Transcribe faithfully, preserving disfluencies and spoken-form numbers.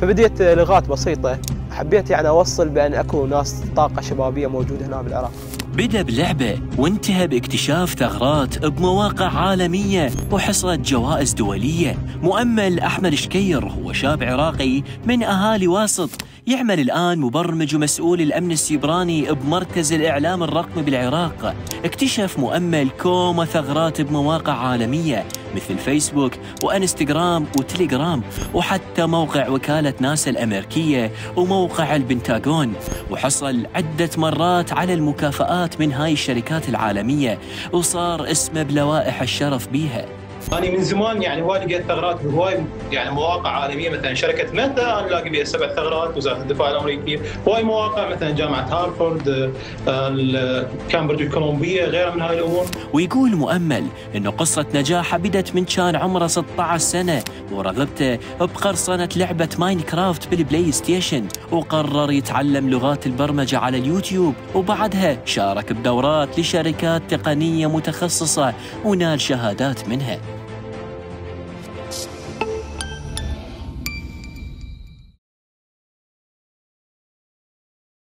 فبديت لغات بسيطة، حبيت يعني أوصل بأن أكو ناس طاقة شبابية موجودة هنا بالعراق. بدأ بلعبة وانتهى باكتشاف ثغرات بمواقع عالمية وحصد جوائز دولية. مؤمل أحمد شكير هو شاب عراقي من أهالي واسط، يعمل الآن مبرمج ومسؤول الأمن السيبراني بمركز الإعلام الرقمي بالعراق. اكتشف مؤمل كوم ثغرات بمواقع عالمية مثل فيسبوك وانستغرام وتليجرام، وحتى موقع وكالة ناسا الأمريكية وموقع البنتاغون، وحصل عدة مرات على المكافآت من هاي الشركات العالمية، وصار اسمه بلوائح الشرف بيها. أنا من زمان يعني هواي لقيت ثغرات بهواي يعني مواقع عالمية، مثلا شركة ميتا أنا لاقي بها سبع ثغرات، وزارة الدفاع الأمريكية، هواي مواقع مثلا جامعة هارفارد، كامبريدج الكولومبية، غيرها من هاي الأمور. ويقول مؤمل إنه قصة نجاحه بدت من كان عمره ستة عشر سنة ورغبته بقرصنة لعبة ماينكرافت بالبلاي ستيشن، وقرر يتعلم لغات البرمجة على اليوتيوب، وبعدها شارك بدورات لشركات تقنية متخصصة ونال شهادات منها.